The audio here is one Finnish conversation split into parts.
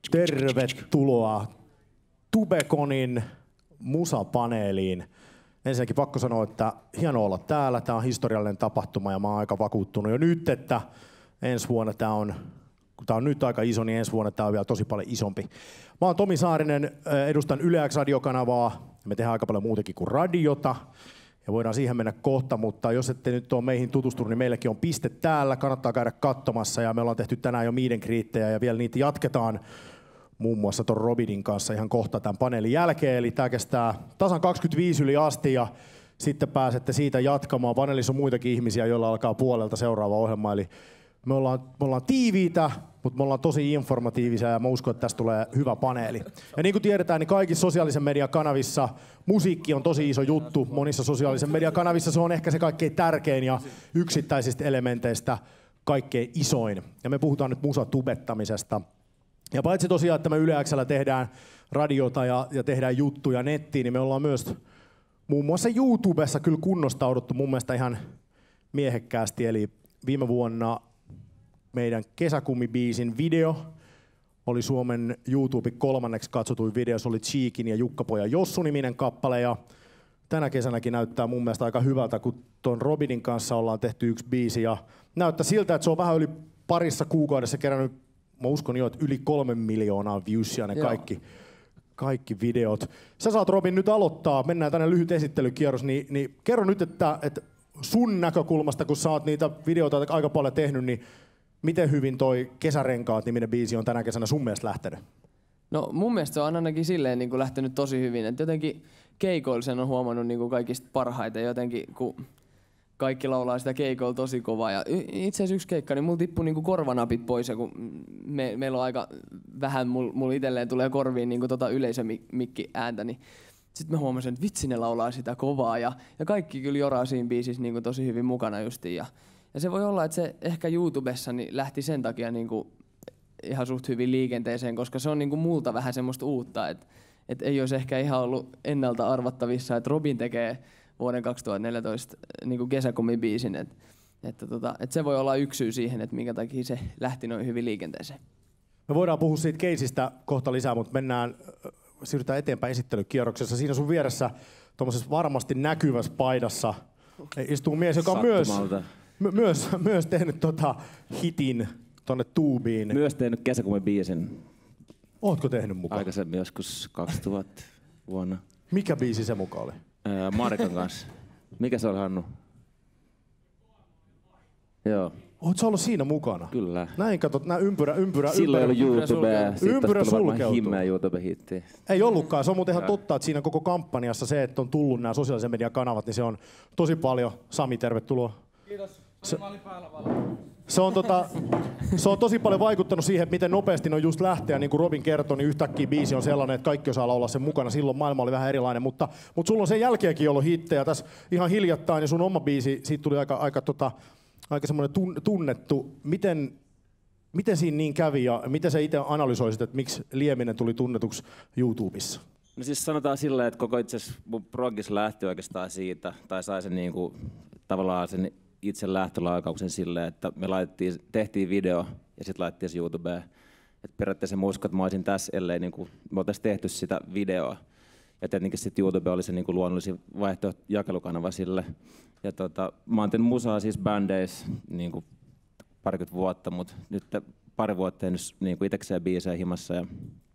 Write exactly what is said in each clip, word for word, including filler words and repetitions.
Tervetuloa Tubeconin musapaneeliin. Ensinnäkin pakko sanoa, että hienoa olla täällä. Tämä on historiallinen tapahtuma ja mä oon aika vakuuttunut jo nyt, että ensi vuonna tämä on, kun tämä on nyt aika iso, niin ensi vuonna tämä on vielä tosi paljon isompi. Mä oon Tomi Saarinen, edustan Yle X-radiokanavaa. Me tehdään aika paljon muutakin kuin radiota. Ja voidaan siihen mennä kohta, mutta jos ette nyt ole meihin tutustunut, niin meilläkin on piste täällä. Kannattaa käydä katsomassa ja me ollaan tehty tänään jo meet and greettejä ja vielä niitä jatketaan muun muassa ton Robinin kanssa ihan kohta tämän paneelin jälkeen. Eli tää kestää tasan kaksikymmentäviisi yli asti ja sitten pääsette siitä jatkamaan. Paneelissa on muitakin ihmisiä, joilla alkaa puolelta seuraava ohjelma. Eli me ollaan, me ollaan tiiviitä, mutta me ollaan tosi informatiivisia ja mä uskon, että tästä tulee hyvä paneeli. Ja niin kuin tiedetään, niin kaikissa sosiaalisen median kanavissa musiikki on tosi iso juttu. Monissa sosiaalisen median kanavissa se on ehkä se kaikkein tärkein ja yksittäisistä elementeistä kaikkein isoin. Ja me puhutaan nyt musatubettamisesta. Ja paitsi tosiaan, että me Yle X:llä tehdään radiota ja, ja tehdään juttuja nettiin, niin me ollaan myös muun muassa YouTubessa kyllä kunnostauduttu mun mielestä ihan miehekkäästi. Eli viime vuonna meidän Kesäkummi-biisin video oli Suomen YouTuben kolmanneksi katsotuin video. Se oli Cheekin ja Jukka-pojan Jossu-niminen kappale. Ja tänä kesänäkin näyttää mun mielestä aika hyvältä, kun ton Robinin kanssa ollaan tehty yksi biisi. Ja näyttää siltä, että se on vähän yli parissa kuukaudessa kerännyt, mä uskon jo, että yli kolme miljoonaa viewsia ne kaikki, kaikki videot. Sä saat, Robin, nyt aloittaa. Mennään tänne lyhyt esittelykierros. Niin, niin kerro nyt, että, että sun näkökulmasta, kun sä oot niitä videoita aika paljon tehnyt, niin miten hyvin toi Kesärenkaat-niminen biisi on tänä kesänä sun mielestä lähtenyt? No mun mielestä se on ainakin silleen niin kuin lähtenyt tosi hyvin. Et jotenkin keikoilla sen on huomannut niin kuin kaikista parhaiten jotenkin, kun kaikki laulaa sitä keikoilla tosi kovaa. Ja itse asiassa yksi keikka, niin mulla tippui niin kuin korvanapit pois. Ja kun me, meillä on aika vähän, mulla mul itselleen tulee korviin niin kuin tota yleisömikki ääntä, niin sitten mä huomasin, että vitsi ne laulaa sitä kovaa. Ja, ja kaikki kyllä joraa siinä biisissä niin kuin tosi hyvin mukana justiin. Ja, Ja se voi olla, että se ehkä YouTubessa niin lähti sen takia niin kuin ihan suht hyvin liikenteeseen, koska se on niin kuin multa vähän semmoista uutta, että, että ei olisi ehkä ihan ollut ennalta arvattavissa, että Robin tekee vuoden kaksituhattaneljätoista niin kuin Kesäkummi-biisin. Että, että, tota, että se voi olla yksi syy siihen, että minkä takia se lähti noin hyvin liikenteeseen. Me voidaan puhua siitä keisistä kohta lisää, mutta mennään, siirrytään eteenpäin esittelykierroksessa. Siinä sun vieressä tuommoisessa varmasti näkyvässä paidassa istuu mies, joka on myös... My- myös, myös tehnyt tota hitin tonne tuubiin. Myös tehnyt Kesäkummi-biisin. Ootko tehnyt mukaan? Aikaisemmin joskus kaksituhatta vuonna. Mikä biisi se mukaan oli? Öö, Marikan kanssa. Mikä se oli, Hannu? Joo. Oot sä ollut siinä mukana? Kyllä. Näin katsot, nää ympyrä, ympyrä, Silloin ympyrä. ei ollut YouTubea. Ympyrä sulkeutuu. Himmeä YouTube-hittiä. Ei ollutkaan. Se on muuten ihan totta, että siinä koko kampanjassa se, että on tullut nämä sosiaalisen median kanavat, niin se on tosi paljon. Sami, tervetuloa. Kiitos. Se, se, on tota, se on tosi paljon vaikuttanut siihen, että miten nopeasti ne on just lähteä. Niin kuin Robin kertoi, niin yhtäkkiä biisi on sellainen, että kaikki osaa laulaa sen mukana. Silloin maailma oli vähän erilainen, mutta, mutta sulla on sen jälkeenkin ollut hittejä. Tässä ihan hiljattain, ja sun oma biisi, siitä tuli aika, aika, tota, aika semmoinen tunnettu. Miten, miten siinä niin kävi ja miten sä itse analysoisit, että miksi Lieminen tuli tunnetuksi YouTubessa? No siis sanotaan silleen, että koko itse asiassa mun progis lähti oikeastaan siitä, tai sai sen niinku, tavallaan sen itse lähtölaukauksen silleen, että me laitettiin, tehtiin video ja sitten laitettiin se YouTubeen. Et periaatteessa mä uskon, että mä olisin tässä, ellei niinku, me oltaisiin tehty sitä videoa. Ja tietenkin sitten YouTube oli se niinku luonnollisin vaihtoehto jakelukanava sille. Ja tota, mä oon tehnyt musaa siis bändeis niinku parikymmentä vuotta, mutta nyt pari vuotta tehnyt niinku itekseen biisejä himassa. Ja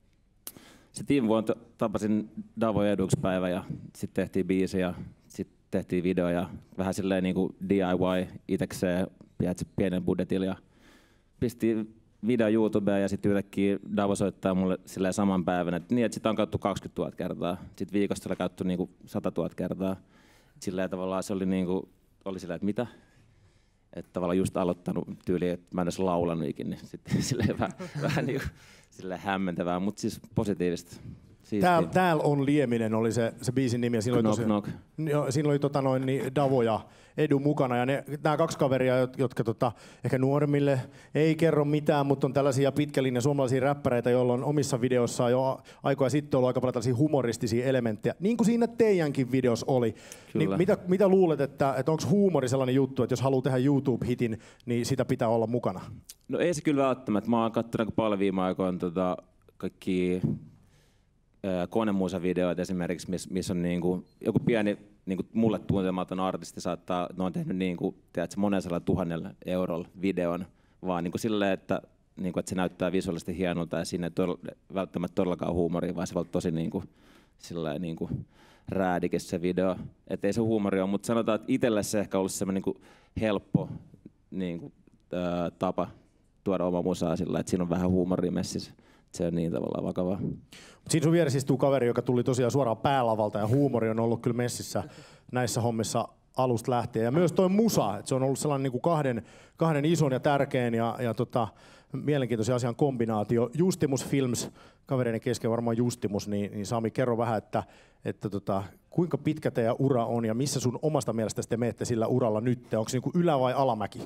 sitten viime vuonna tapasin Davo eduksi päivä ja sitten tehtiin biisi ja sitten tehtiin video ja vähän silleen niinku D I Y itekseen pienen budjetilla ja pistiin video YouTubeen ja sitten yhtäkkiä Davo soittaa mulle silleen saman päivän, että niin, että sitä on katsottu kaksikymmentätuhatta kertaa. Sitten viikosta oli katsottu niinku satatuhatta kertaa. Silleen tavallaan se oli niinku, oli silleen, että mitä? Että tavallaan just aloittanut tyyliin, että mä en edes laulanut ikinä, niin sitten silleen vähän, vähän niinku, silleen hämmentävää, mutta siis positiivista. Täällä tääl on Lieminen, oli se, se biisin nimi. Ja siinä knock, oli, knock. Jo, siinä oli tota noin, niin Davo ja Edu mukana. Ja nämä kaksi kaveria, jotka tota, ehkä nuoremmille ei kerro mitään, mutta on tällaisia pitkälinjan suomalaisia räppäreitä, joilla on omissa videoissaan jo aikoja sitten ollut aika paljon tällaisia humoristisia elementtejä. Niin kuin siinä teidänkin videossa oli. Niin mitä, mitä luulet, että, että onko huumori sellainen juttu, että jos haluaa tehdä YouTube-hitin, niin sitä pitää olla mukana? No ei se kyllä välttämättä. Mä oon katsonut paljon viime aikoina tota kaikki ää, konemuusavideoita esimerkiksi, missä mis on niinku, joku pieni niinku, mulle tuntematon artisti saattaa, ne on tehnyt niinku, tiedätkö, monella tuhannella eurolla videon, vaan niinku silleen, että, niinku, että se näyttää visuaalisesti hienolta ja siinä ei todella, välttämättä todellakaan huumoria, vaan se on tosi niinku, silleen, niinku, räädikäs se video. Et ei se huumori ole, mutta sanotaan, että itselle se ehkä ollut semmoinen niinku, helppo niinku, ää, tapa tuoda oma musaa sillä, että siinä on vähän huumoria messissä. Se on niin tavallaan vakavaa. Siinä sun vieressä istuu kaveri, joka tuli tosiaan suoraan päälavalta ja huumori on ollut kyllä messissä näissä hommissa alusta lähtien. Ja myös toi musa, että se on ollut sellainen niin kuin kahden, kahden ison ja tärkeän ja, ja tota, mielenkiintoisen asian kombinaatio. Justimus Films, kavereiden kesken varmaan Justimus, niin, niin Sami, kerro vähän, että, että tota, kuinka pitkä teidän ura on ja missä sun omasta mielestä te menette sillä uralla nyt? Onko se niin kuin ylä- vai alamäki?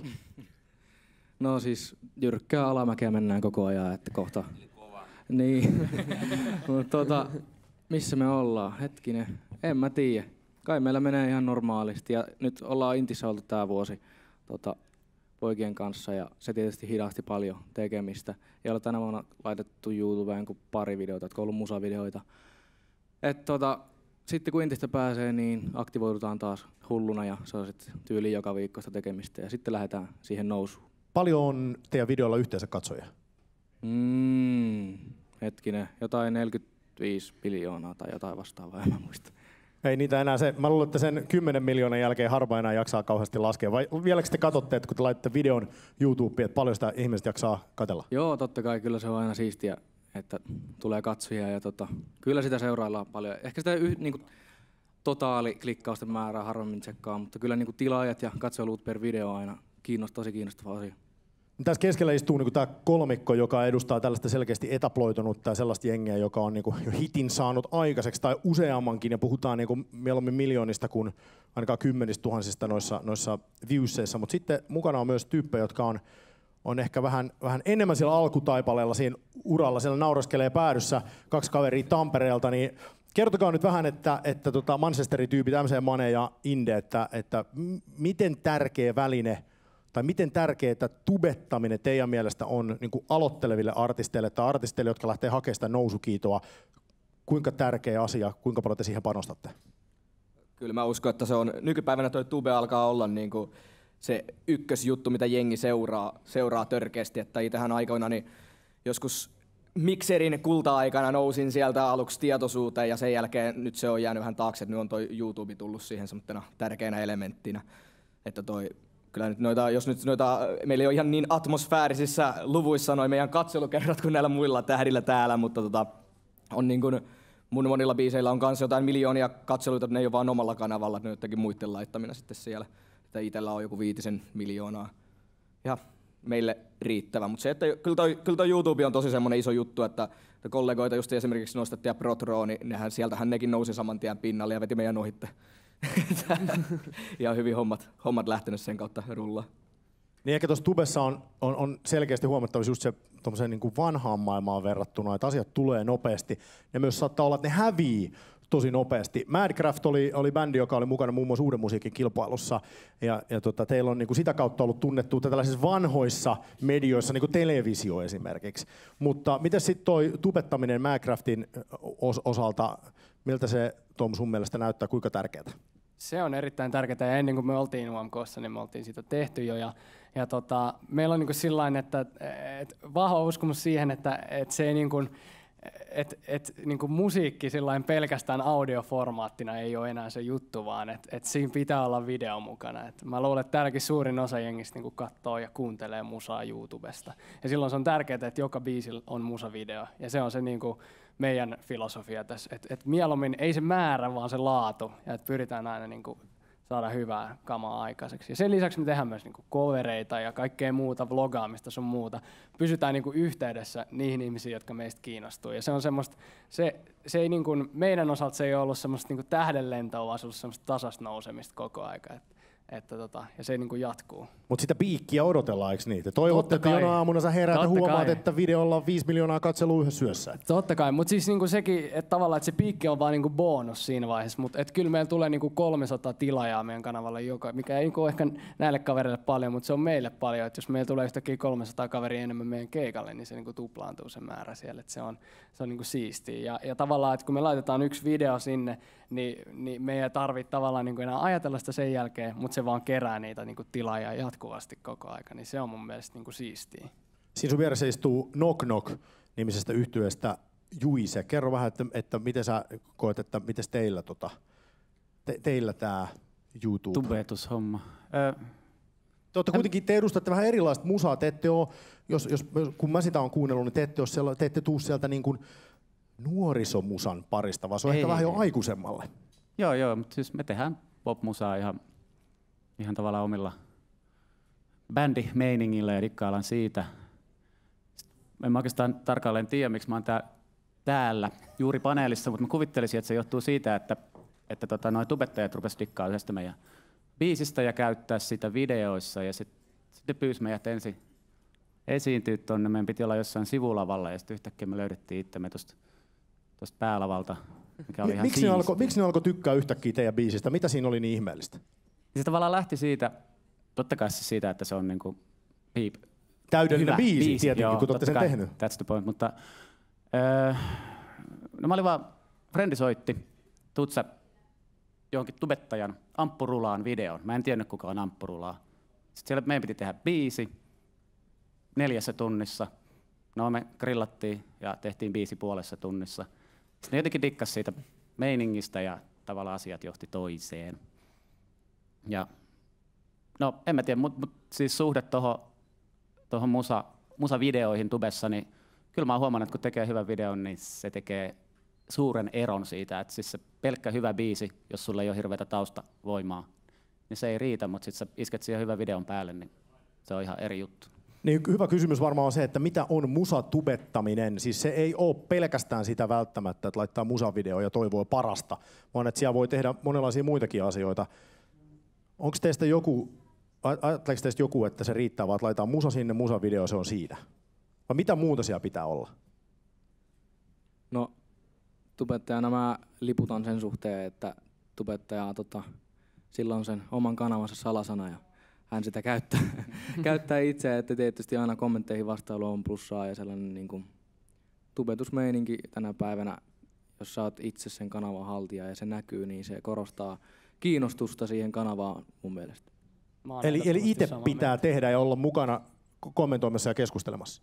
No siis jyrkkää alamäkeä mennään koko ajan, että kohta. Niin. Mutta tota, missä me ollaan? Hetkinen. En mä tiedä. Kai meillä menee ihan normaalisti. Ja nyt ollaan Intissä oltu tää vuosi tota, poikien kanssa ja se tietysti hidasti paljon tekemistä. Ei ole tänä vuonna laitettu YouTubeen kuin pari videota, jotka on ollut musavideoita. Et tota, sitten kun Intistä pääsee, niin aktivoidutaan taas hulluna ja se on sitten tyyli joka viikkoista tekemistä. Ja sitten lähdetään siihen nousuun. Paljon on teidän videolla yhteensä katsojia? Mm, hetkinen, jotain neljäkymmentäviisi miljoonaa tai jotain vastaavaa, en mä muista. Ei niitä enää se, mä luulen, että sen kymmenen miljoonan jälkeen harva enää jaksaa kauheasti laskea. Vai vieläkö te katsotte, että kun te laitatte videon YouTubeen, että paljon sitä ihmiset jaksaa katsella? Joo, totta kai, kyllä se on aina siistiä, että tulee katsojia ja tota, kyllä sitä seuraillaan paljon. Ehkä sitä yh, niinku, totaaliklikkausten määrää harvemmin tsekkaa, mutta kyllä niinku, tilaajat ja katsojaluut per video on aina kiinnost, tosi kiinnostava asia. Tässä keskellä istuu niin tämä kolmikko, joka edustaa tällaista selkeästi etaploitunutta ja sellaista jengiä, joka on niin kuin jo hitin saanut aikaiseksi tai useammankin. Ja puhutaan niin kuin mieluummin miljoonista kuin ainakaan kymmenistä tuhansista noissa, noissa viewsseissa. Mutta sitten mukana on myös tyyppejä, jotka on, on ehkä vähän, vähän enemmän siellä alkutaipaleella siinä uralla. Siellä nauraskelee päädyssä kaksi kaveria Tampereelta. Niin kertokaa nyt vähän, että, että tota Manchesterin tyypit, M C Mane ja Inde, että, että miten tärkeä väline tai miten tärkeää tubettaminen teidän mielestä on niin kuin aloitteleville artisteille tai artisteille, jotka lähtee hakemaan sitä nousukiitoa? Kuinka tärkeä asia, kuinka paljon te siihen panostatte? Kyllä mä uskon, että se on, nykypäivänä toi tube alkaa olla niin kuin se ykkösjuttu, mitä jengi seuraa, seuraa törkeästi. Että itsehän aikoina niin joskus mikserin kulta-aikana nousin sieltä aluksi tietoisuuteen ja sen jälkeen nyt se on jäänyt vähän taakse, että nyt on toi YouTube tullut siihen semmoittena tärkeänä elementtinä. Että toi Kyllä nyt noita, jos nyt noita, meillä ei ole ihan niin atmosfäärisissä luvuissa noin meidän katselukerrat kuin näillä muilla tähdillä täällä, mutta tota, on niin kuin mun monilla biiseillä on kanssa jotain miljoonia katseluita, että ne ei ole vaan omalla kanavalla, ne on jotenkin muiden laittamina sitten siellä. Että itsellä on joku viitisen miljoonaa. Ja meille riittävä, mutta se, että kyllä toi, kyllä toi YouTube on tosi semmoinen iso juttu, että, että kollegoita just esimerkiksi nostettiin ja Protro, niin nehän, sieltähän nekin nousi saman tien pinnalle ja veti meidän ohitte. Ja hyvin hommat, hommat lähtenyt sen kautta rullaa. Niin ehkä tuossa tubessa on, on, on selkeästi huomattavasti just se niin kuin vanhaan maailmaan verrattuna, että asiat tulee nopeasti. Ne myös saattaa olla, että ne hävii tosi nopeasti. Madcraft oli, oli bändi, joka oli mukana muun muassa Uuden musiikin kilpailussa. Ja, ja tota, teillä on niin kuin sitä kautta ollut tunnettu tällaisissa vanhoissa medioissa, niin kuin televisio esimerkiksi. Mutta miten sitten toi tubettaminen Madcraftin os- osalta, miltä se Tom sun mielestä näyttää, kuinka tärkeää? Se on erittäin tärkeää ja ennen kuin me oltiin U M K:ssa, niin me oltiin siitä tehty jo. Ja, ja tota, meillä on niin kuin sillain, että et, vahva uskomus siihen, että et se ei niin kuin, et, et, niin kuin musiikki sillain pelkästään audioformaattina ei ole enää se juttu, vaan että et siinä pitää olla video mukana. Et mä luulen, että täälläkin suurin osa jengistä niin kuin katsoo ja kuuntelee musaa YouTubesta. Ja silloin se on tärkeää, että joka biisillä on musavideo. Ja se on se niin kuin meidän filosofia tässä, että et mieluummin ei se määrä, vaan se laatu, ja että pyritään aina niinku saada hyvää kamaa aikaiseksi. Ja sen lisäksi me tehdään myös niinku covereita ja kaikkea muuta, vlogaamista sun muuta. Pysytään niinku yhteydessä niihin ihmisiin, jotka meistä kiinnostuu. Ja se on semmoista, se, se ei niinku, meidän osalta se ei ole ollut semmoista niinku tähdenlentoa, vaan se on ollut semmoista tasasta nousemista koko aika. Et, Että tota, ja se niin kuin jatkuu. Mutta sitä piikkiä odotellaan, eikö niitä? Toivotte, että jonain aamuna sä heräät ja huomaat, kai. että videolla on viisi miljoonaa katselua yhdessä syössä. Totta kai, mutta siis niinku sekin, että tavallaan että se piikki on vaan niinku bonus siinä vaiheessa, mutta kyllä meillä tulee niinku kolmesataa tilaajaa meidän kanavalle, joka, mikä ei ole ehkä näille kavereille paljon, mutta se on meille paljon. Että jos meillä tulee yhtäkkiä kolmesataa kaveria enemmän meidän keikalle, niin se niinku tuplaantuu se määrä siellä, että se on, se on niinku siistiä. Ja, ja tavallaan, että kun me laitetaan yksi video sinne, niin, niin me ei tarvitse tavallaan niinku enää ajatella sitä sen jälkeen, mutta se vaan kerää niitä niinku tilaajia jatkuvasti koko aika, niin se on mun mielestä niinku siistiä. Siinä sun vieressä istuu Knock Knock -nimisestä yhtyeestä Juise. Kerro vähän, että, että miten sä koet, että miten teillä, tota, te, teillä tää YouTube? Tubetushomma. Ö, te, olette kuitenkin, te edustatte vähän erilaista musaa. Te ette ole, jos, jos, kun mä sitä on kuunnellut, niin te ette, ole siellä, te ette tuu sieltä niin kuin nuorisomusan parista, vaan se on ei, ehkä vähän jo aikuisemmalle. Joo, joo, mutta siis me tehdään pop-musaa ihan, ihan tavallaan omilla bändimeiningillä ja dikkaillaan siitä. En mä oikeastaan tarkalleen tiedä, miksi mä oon tää, täällä juuri paneelissa, mutta mä kuvittelisin, että se johtuu siitä, että, että tota, noi tubettajat rupes dikkaa yhdestä meidän biisistä ja käyttää sitä videoissa ja sitten sit pyysi meidät ensin esiintyä tonne. Meidän piti olla jossain sivulavalla ja sitten yhtäkkiä me löydettiin itsemme tosta, tosta päälavalta, mikä oli M- ihan miksi ne, alko, miksi ne alkoi tykkää yhtäkkiä teidän biisistä? Mitä siinä oli niin ihmeellistä? Se tavallaan lähti siitä, totta kai se siitä, että se on niinku piip. Täydellinen biisi, biisi tietenkin, joo, kun olette sen kai, tehnyt. That's the point, mutta öö, no mä olin vaan, frendi soitti, tuut sä johonkin tubettajan Amppurulaan videon. Mä en tiennyt kuka on Amppurulaa. Sitten siellä meidän piti tehdä biisi neljässä tunnissa. No me grillattiin ja tehtiin biisi puolessa tunnissa. Sitten ne jotenkin dikkas siitä meiningistä ja tavallaan asiat johti toiseen. Ja no en mä tiedä, mutta mut, siis suhde tohon tuohon musa, musavideoihin tubessa, niin kyllä mä oon huomannut, että kun tekee hyvän videon, niin se tekee suuren eron siitä, että siis se pelkkä hyvä biisi, jos sulla ei ole hirveätä taustavoimaa, niin se ei riitä, mutta sitten sä isket siihen hyvän videon päälle, niin se on ihan eri juttu. Niin hyvä kysymys varmaan on se, että mitä on musatubettaminen. Siis se ei ole pelkästään sitä välttämättä, että laittaa musavideo ja toivoo parasta, vaan että siellä voi tehdä monenlaisia muitakin asioita. Onko teistä joku, ajatteleeko teistä joku, että se riittää vaan, että laitetaan musa sinne, musavideo, se on siinä? Vai mitä muuta siellä pitää olla? No, tubettajana mä liputan sen suhteen, että tubettaja tota, sillä on sen oman kanavansa salasana ja hän sitä käyttää, käyttää itse, että tietysti aina kommentteihin vastailu on plussaa ja sellainen niin kuin tubetusmeininki tänä päivänä, jos sä oot itse sen kanavan haltija ja se näkyy, niin se korostaa kiinnostusta siihen kanavaan mun mielestä. Eli, eli itse pitää mieltä. tehdä ja olla mukana kommentoimassa ja keskustelemassa?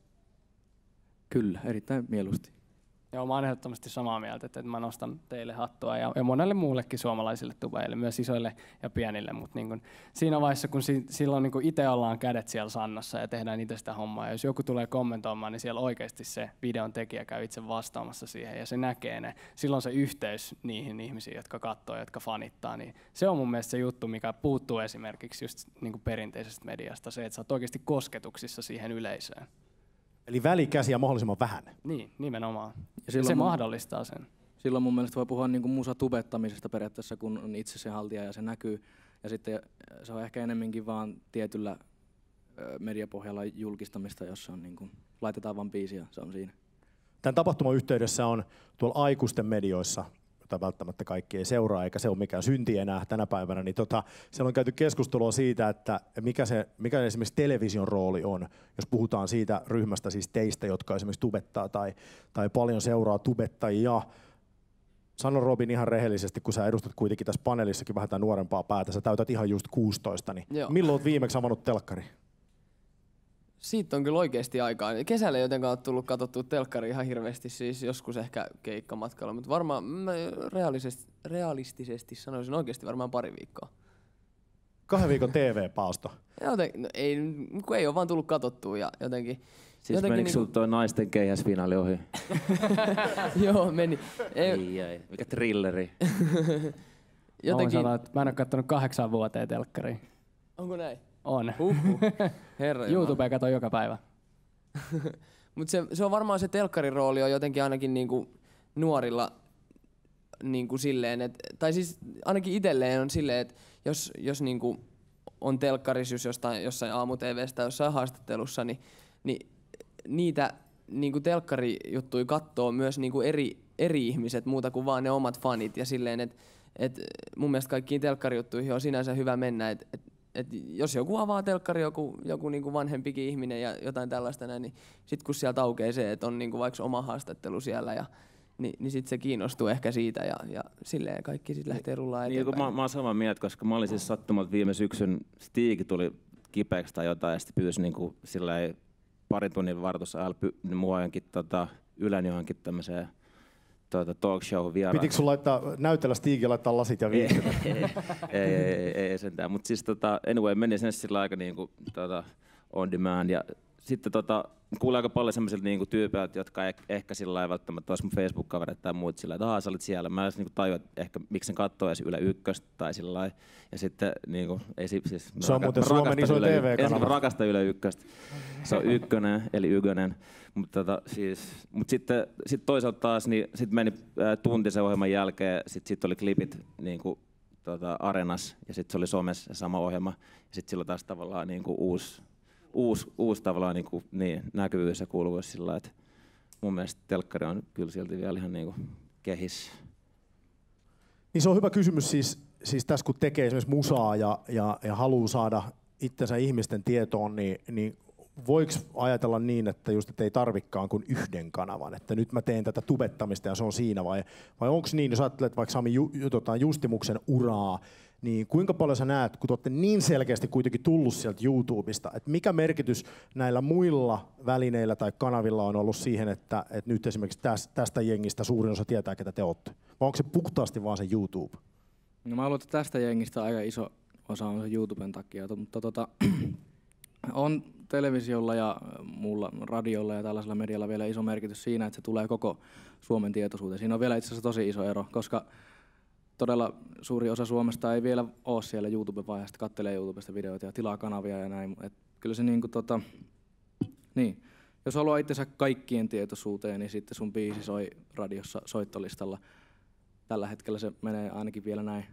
Kyllä, erittäin mieluusti. Joo, mä oon ehdottomasti samaa mieltä, että mä nostan teille hattua ja, ja monelle muullekin suomalaisille tubeille, myös isoille ja pienille, mutta niin kun siinä vaiheessa, kun si, silloin niin kun itse ollaan kädet siellä sannassa ja tehdään itse sitä hommaa, ja jos joku tulee kommentoimaan, niin siellä oikeasti se videon tekijä käy itse vastaamassa siihen ja se näkee ne. Silloin se yhteys niihin ihmisiin, jotka katsoo, jotka fanittaa, niin se on mun mielestä se juttu, mikä puuttuu esimerkiksi just niin kun perinteisestä mediasta, se, että sä oot oikeasti kosketuksissa siihen yleisöön. Eli välikäsiä mahdollisimman vähän. Niin, nimenomaan. Ja se mun, mahdollistaa sen. Silloin mun mielestä voi puhua niinku musatubettamisesta periaatteessa, kun on itse se haltija ja se näkyy. Ja sitten se on ehkä enemmänkin vaan tietyllä mediapohjalla julkistamista, jossa on niinku, laitetaan vaan biisi ja se on siinä. Tämän tapahtuman yhteydessä on tuolla aikuisten medioissa, jota välttämättä kaikki ei seuraa, eikä se ole mikään synti enää tänä päivänä, niin tota, siellä on käyty keskustelua siitä, että mikä, se, mikä esimerkiksi television rooli on, jos puhutaan siitä ryhmästä, siis teistä, jotka esimerkiksi tubettaa tai, tai paljon seuraa tubettajia. Sano Robin ihan rehellisesti, kun sä edustat kuitenkin tässä paneelissakin vähän nuorempaa päätä, sä täytät ihan just kuusitoista, niin Joo. milloin olet viimeksi avannut telkkari? Siitä on kyllä oikeasti aikaa. Kesällä jotenkin on tullut katsottua telkkari ihan hirveästi, siis joskus ehkä keikkamatkalla, mutta varmaan mä realistisesti, realistisesti sanoisin oikeasti varmaan pari viikkoa. Kahden viikon T V-paasto. Joten, no ei, kun ei ole vaan tullut katsottua ja jotenkin... Siis jotenkin menikö niinku... toi naisten keihäsfinaali ohi? Joo, meni. Ei, ei, ei. Mikä thrilleri. Jotenkin... Mä, sanoa, että mä en ole katsonut kahdeksan vuoteen telkkariin. Onko näin? On. Uhuh. Herra YouTube katsoo joka päivä. Mut se, se on varmaan se telkkarin rooli on jotenkin ainakin niinku nuorilla niinku silleen, et, tai siis ainakin itselleen on silleen, että jos, jos niinku on telkkarissa jostain, jossain aamu-tv:stä jossain haastattelussa, niin, niin niitä niinku telkkarijuttuja katsoo myös niinku eri, eri ihmiset muuta kuin vaan ne omat fanit. Ja silleen, että et mun mielestä kaikkiin telkkarijuttuihin on sinänsä hyvä mennä. Et, et, et jos joku avaa telkkari, joku, joku niinku vanhempikin ihminen ja jotain tällaista näin, niin sit kun sieltä aukeaa se, että on niinku vaikka oma haastattelu siellä ja Ni, niin sit se kiinnostuu ehkä siitä ja, ja silleen kaikki sit lähtee rullaan eteenpäin. Niin, mä, mä oon samaa mieltä, koska mä olin siis sattumalta viime syksyn, Stiigi tuli kipeäksi tai jotain ja sitten pyysi niinku silleen parin tunnin vartussa ajalla py, mua jonkin tota, Ylen johonkin tämmöiseen tota, talk show vieraan. Pitikö sun laittaa, näytellä Stiigi laittaa lasit ja viihtyä? ei, ei, ei, ei, ei, ei sentään, mutta siis tota, anyway, meni sen sillä aika niinku, tota, on demand ja sitten tota, kuulee aika paljon semmoisilta niinku tyypeiltä, jotka eh, ehkä sillä ei välttämättä olisi mun Facebook-kavereita tai muut sillä, että aah, sä olit siellä. Mä en edes niinku tajua, että ehkä miksi sen katsoo edes Yle Ykköstä tai sillä lailla. Ja sitten niinku, ei siis... Se on muuten Suomen iso T V-kanava. Mä rakastan Yle Ykköstä. Se on ykkönen, eli Ykönen. Mutta tota, siis, mut sitten sit toisaalta taas, niin sit meni ää, tunti sen ohjelman jälkeen, sit, sit oli klipit niinku, tota, Arenas ja sitten se oli somessa sama ohjelma. Ja sitten silloin taas tavallaan niinku uusi... Uusi, uusi tavallaan niin kuin, niin, näkyvyys ja kuuluvuus sillä lailla, että mun mielestä telkkari on kyllä silti vielä ihan niin kuin kehis. Niin se on hyvä kysymys siis, siis tässä kun tekee esimerkiksi musaa ja, ja, ja haluaa saada itsensä ihmisten tietoon, niin, niin voiko ajatella niin, että just että ei tarvikaan kuin yhden kanavan, että nyt mä teen tätä tubettamista ja se on siinä vai, vai onko niin, jos ajattelet vaikka Sami ju, ju, tota, Justimuksen uraa, niin kuinka paljon sä näet, kun te olette niin selkeästi kuitenkin tullut sieltä YouTubesta, että mikä merkitys näillä muilla välineillä tai kanavilla on ollut siihen, että, että nyt esimerkiksi tästä, tästä jengistä suurin osa tietää, ketä te olette? Vai onko se puhtaasti vaan se YouTube? No mä luulen, että tästä jengistä aika iso osa on se YouTuben takia, mutta tota, on televisiolla ja muulla radiolla ja tällaisella medialla vielä iso merkitys siinä, että se tulee koko Suomen tietoisuuteen. Siinä on vielä itse asiassa tosi iso ero, koska todella suuri osa Suomesta ei vielä ole siellä YouTube-vaiheesta, kattelee YouTubesta videoita ja tilaa kanavia ja näin. Et kyllä se niinku tota, niin. Jos haluaa itsensä kaikkien tietoisuuteen, niin sitten sun biisi soi radiossa soittolistalla. Tällä hetkellä se menee ainakin vielä näin.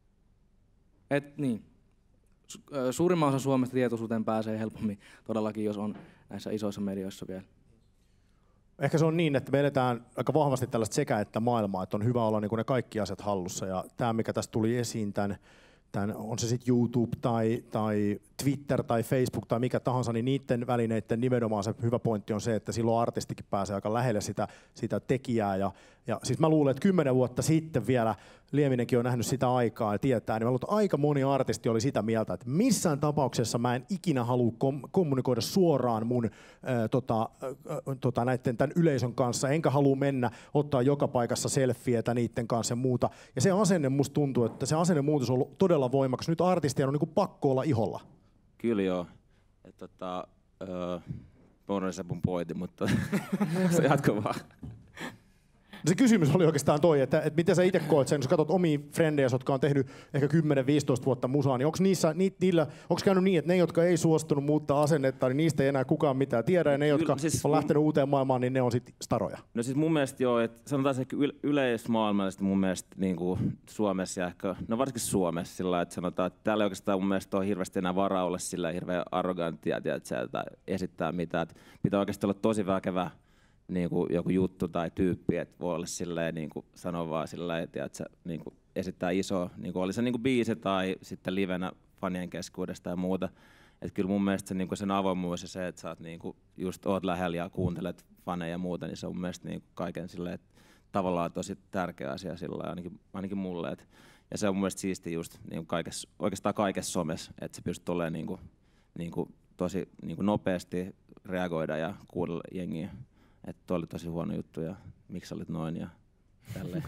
Et niin. Suurimman osa Suomesta tietoisuuteen pääsee helpommin todellakin, jos on näissä isoissa medioissa vielä. Ehkä se on niin, että me eletään aika vahvasti tällaista sekä että maailmaa, että on hyvä olla niin kuin ne kaikki asiat hallussa. Ja tämä, mikä tässä tuli esiin, tämän, tämän, on se sitten YouTube tai, tai Twitter tai Facebook tai mikä tahansa, niin niiden välineiden nimenomaan se hyvä pointti on se, että silloin artistikin pääsee aika lähelle sitä, sitä tekijää. Ja, ja siis mä luulen, että kymmenen vuotta sitten vielä Lieminenkin on nähnyt sitä aikaa ja tietää, niin mä luulen, että aika moni artisti oli sitä mieltä, että missään tapauksessa mä en ikinä halua kom- kommunikoida suoraan mun ää, tota, ää, tota, näiden tämän yleisön kanssa, enkä halua mennä ottaa joka paikassa selfietä niiden kanssa ja muuta. Ja se asenne musta tuntuu, että se asennemuutos on ollut todella voimakas. Nyt artistien on niin kuin pakko olla iholla. Kyllä joo. Et, tota, öö, on se mun pointti, mutta se jatko vaan. Se kysymys oli oikeastaan toi, että, että miten sä itse koet sen, jos katsot omia frendejä, jotka on tehnyt ehkä kymmenen viisitoista vuotta musaa, niin onko niissä, ni, niillä, onko käynyt niin, että ne, jotka ei suostunut muuttaa asennetta, niin niistä ei enää kukaan mitään tiedä, ja ne, jotka Kyllä, siis on lähtenyt uuteen maailmaan, niin ne on sitten staroja? No siis mun mielestä joo, että sanotaan se yleismaailmallisesti mun mielestä niin kuin Suomessa ja ehkä, no varsinkin Suomessa sillä lailla, että sanotaan, että täällä oikeastaan mun mielestä on hirveästi enää varaa olla sillä hirveän arroganttia, että esittää mitään, että pitää oikeasti olla tosi väkevä niin kuin joku juttu tai tyyppi, että voi olla silleen, niin kuin sanoa vaan silleen, että se niin kuin esittää isoa, niin kuin oli se niin kuin biisi tai sitten livenä fanien keskuudesta ja muuta. Että kyllä mun mielestä se, niin kuin sen avoimuus ja se, että sä oot, niin kuin, just oot lähellä ja kuuntelet faneja ja muuta, niin se on mun mielestä niin kuin kaiken silleen, että tavallaan tosi tärkeä asia sillä ainakin, ainakin mulle. Et, ja se on mun mielestä siistiä just niin kuin kaikessa, oikeastaan kaikessa somessa, että se pystyy olemaan niin kuin, niin kuin, tosi niin kuin nopeasti reagoida ja kuunnella jengiä. Että toi oli tosi huono juttu ja miksi olit noin ja tälleen.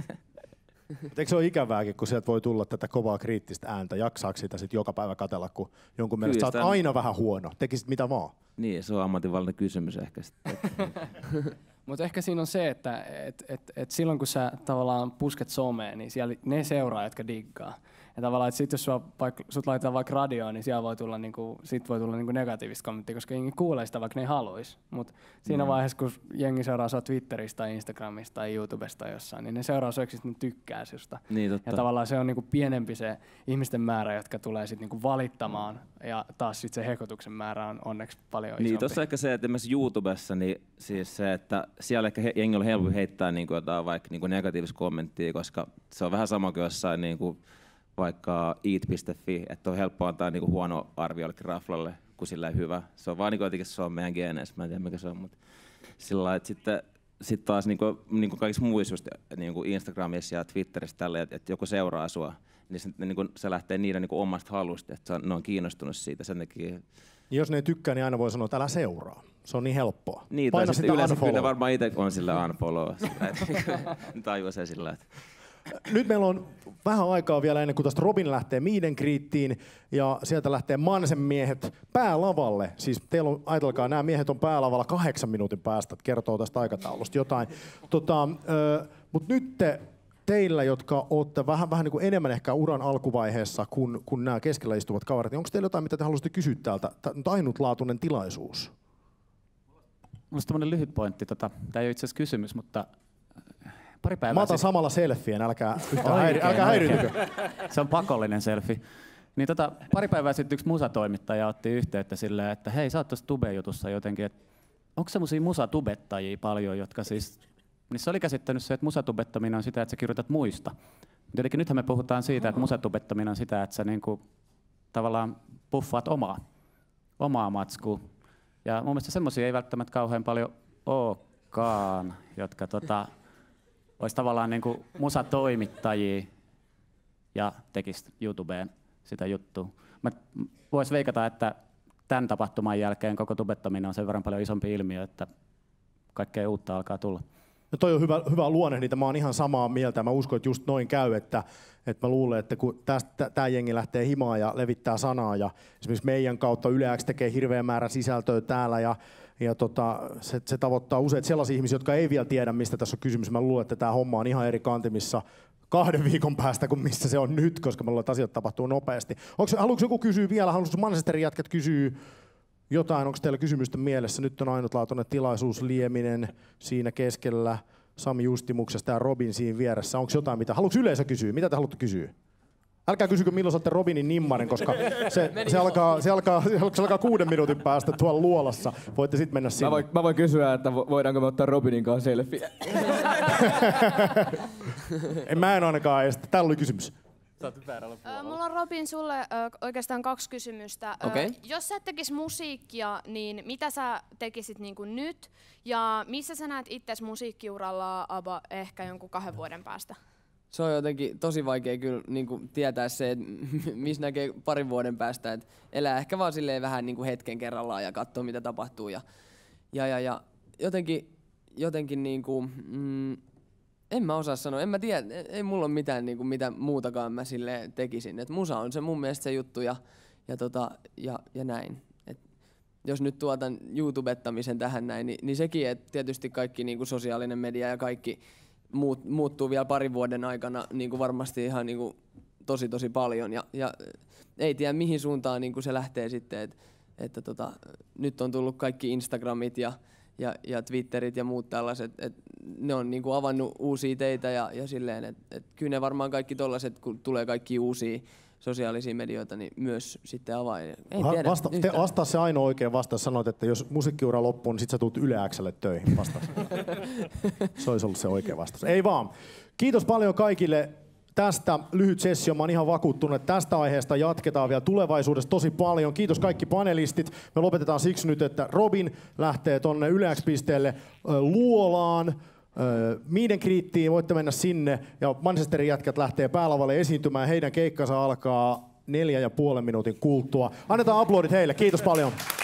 Eikö se ole ikävääkin, kun sieltä voi tulla tätä kovaa kriittistä ääntä? Jaksaako sitä sitten joka päivä katsella, kun jonkun mielestä sä oot aina vähän huono? Tekisit mitä vaan? Niin, se on ammatinvalinnan kysymys ehkä sitten. Mutta ehkä siinä on se, että et, et, et silloin kun sä tavallaan pusket someen, niin siellä ne seuraa, jotka diggaa. Ja tavallaan, että sit jos sua, vaikka, sut laitetaan vaikka radioon, niin siellä voi tulla, niinku, sit voi tulla niinku negatiivista kommenttia, koska jengi kuulee sitä, vaikka ne ei haluaisi. Mutta siinä mm. vaiheessa, kun jengi seuraa sua Twitteristä tai Instagramista tai YouTubesta tai jossain, niin ne seuraa sua, että ne tykkää susta. Niin, totta. Ja tavallaan se on niinku pienempi se ihmisten määrä, jotka tulee sit niinku valittamaan, ja taas sit se hekotuksen määrä on onneksi paljon isompi. Niin, tuossa ehkä se, että esimerkiksi YouTubessa, niin siis se, että siellä ehkä jengi on helpompi heittää niinku jotain vaikka niinku negatiivista kommenttia, koska se on vähän sama kuin jossain niinku vaikka eat piste fi, että on helppo antaa niinku huono arvio jollekin raflalle kuin silleen hyvä. Se on vaan niinku jotenkin se on meidän geeneissä, mä en tiedä mikä se on, mutta sillä lailla, että sitten sit taas niinku, niinku kaikissa muissa just, niinku Instagramissa ja Twitterissä tälle, että, että joku seuraa sua, niin se, niinku, se lähtee niiden niinku omasta halusta, että ne on kiinnostunut siitä sen takia. Jos ne ei tykkää, niin aina voi sanoa, että älä seuraa. Se on niin helppoa. Niin, Paina tai sitä yleensä unfollow. kyllä varmaan itse on sillä unfollow. Tajua se sillä, että Nyt meillä on vähän aikaa vielä ennen kuin tästä Robin lähtee Meet and Greetiin ja sieltä lähtee Mansen miehet päälavalle. Siis teillä on, ajatelkaa, nämä miehet on päälavalla kahdeksan minuutin päästä, että kertoo tästä aikataulusta jotain. Tota, Mutta nyt te, teillä, jotka olette vähän, vähän niin kuin enemmän ehkä uran alkuvaiheessa kuin, kuin nämä keskellä istuvat kaverit, niin onko teillä jotain, mitä te haluaisitte kysyä täältä? Tämä on ainutlaatuinen tilaisuus. Mulla on tämmöinen lyhyt pointti. Tota, tämä ei ole itse asiassa kysymys, mutta pari päivää Mä otan sit- samalla selfien, älkää, yhtään Oikein, häiri, älkää oikein. häiriintykö. Se on pakollinen selfie. Niin tota, pari päivää sitten yksi musatoimittaja otti yhteyttä silleen, että hei, sä oot tuossa Tube-jutussa jotenkin, että onko semmosia musatubettajia paljon, jotka siis, niin se oli käsittänyt se, että musatubettaminen on sitä, että sä kirjoitat muista. Mutta jotenkin nythän me puhutaan siitä, että musatubettaminen on sitä, että sä niinku tavallaan puffaat omaa, omaa matskua. Ja mun mielestä semmosia ei välttämättä kauhean paljon ookaan, jotka tota, olisi tavallaan niinku musatoimittajia ja tekisi YouTubeen sitä juttua. Mä vois veikata, että tämän tapahtuman jälkeen koko tubettaminen on sen verran paljon isompi ilmiö, että kaikkea uutta alkaa tulla. No toi on hyvä, hyvä luonnehdinta, mä oon ihan samaa mieltä. Mä uskon, että just noin käy, että, että mä luulen, että kun tämä jengi lähtee himaan ja levittää sanaa ja esimerkiksi meidän kautta Yle X tekee hirveän määrän sisältöä täällä ja, ja tota, se, se tavoittaa useat sellaisia ihmisiä, jotka ei vielä tiedä, mistä tässä on kysymys. Mä luulen, että tämä homma on ihan eri kantimissa kahden viikon päästä kuin missä se on nyt, koska mä luulen, että asiat tapahtuu nopeasti. Onko, haluatko joku kysyä vielä? Haluatko Manchesterin jätkät kysyä jotain? Onko teillä kysymystä mielessä? Nyt on ainutlaatuinen tilaisuus, Lieminen siinä keskellä, Sami Justimuksesta ja Robin siinä vieressä. Onko jotain, mitä haluatko yleisö kysyä? Mitä te haluatte kysyä? Älkää kysykö, milloin saatte Robinin nimmarin, koska se, se, alkaa, se, alkaa, se alkaa kuuden minuutin päästä tuolla luolassa. Voitte sitten mennä sinne. Mä voin, mä voin kysyä, että voidaanko me ottaa Robinin kanssa selfie. en, mä en ainakaan estä. Täällä oli kysymys. Ö, mulla on Robin sulle ö, oikeastaan kaksi kysymystä. Ö, Okei. Jos sä et tekis musiikkia, niin mitä sä tekisit niin kuin nyt? Ja missä sä näet itses musiikkiuralla aba ehkä jonkun kahden vuoden päästä? Se on jotenkin tosi vaikea kyllä niin kuin tietää se, että missä näkee parin vuoden päästä. Että elää ehkä vaan silleen vähän niin kuin hetken kerrallaan ja katsoo mitä tapahtuu. Ja, ja, ja, ja jotenkin, jotenkin niin kuin, mm, en mä osaa sanoa, en mä tiedä, ei mulla ole mitään niin kuin, mitä muutakaan mä silleen tekisin. Et musa on se mun mielestä se juttu ja, ja, tota, ja, ja näin. Et jos nyt tuotan YouTubettamisen tähän näin, niin, niin sekin, että tietysti kaikki niin kuin sosiaalinen media ja kaikki muut, muuttuu vielä parin vuoden aikana niin kuin varmasti ihan niin kuin tosi tosi paljon. Ja, ja ei tiedä mihin suuntaan niin kuin se lähtee sitten, että että tota, nyt on tullut kaikki Instagramit ja Ja, ja Twitterit ja muut tällaiset, että ne on niinku avannut uusia teitä ja, ja silleen, että et kyllä ne varmaan kaikki tollaiset, kun tulee kaikki uusia sosiaalisia medioita, niin myös sitten avaa. Ei tiedä Vasta, te, vastaa se ainoa oikein vastaus. Sanoit, että jos musiikkiura loppuu, niin sit sä tulet Yle X:lle töihin. Vastaus. Se olisi ollut se oikea vastaus. Ei vaan. Kiitos paljon kaikille tästä. Lyhyt sessio. Mä oon ihan vakuuttunut, että tästä aiheesta jatketaan vielä tulevaisuudessa tosi paljon. Kiitos kaikki panelistit. Me lopetetaan siksi nyt, että Robin lähtee tonne Yle X-pisteelle luolaan. Meet and Greetiin, voitte mennä sinne. Ja Manchesterin jätkät lähtee päälavalle esiintymään. Heidän keikkansa alkaa neljä ja puolen minuutin kuluttua. Annetaan aplodit heille. Kiitos paljon.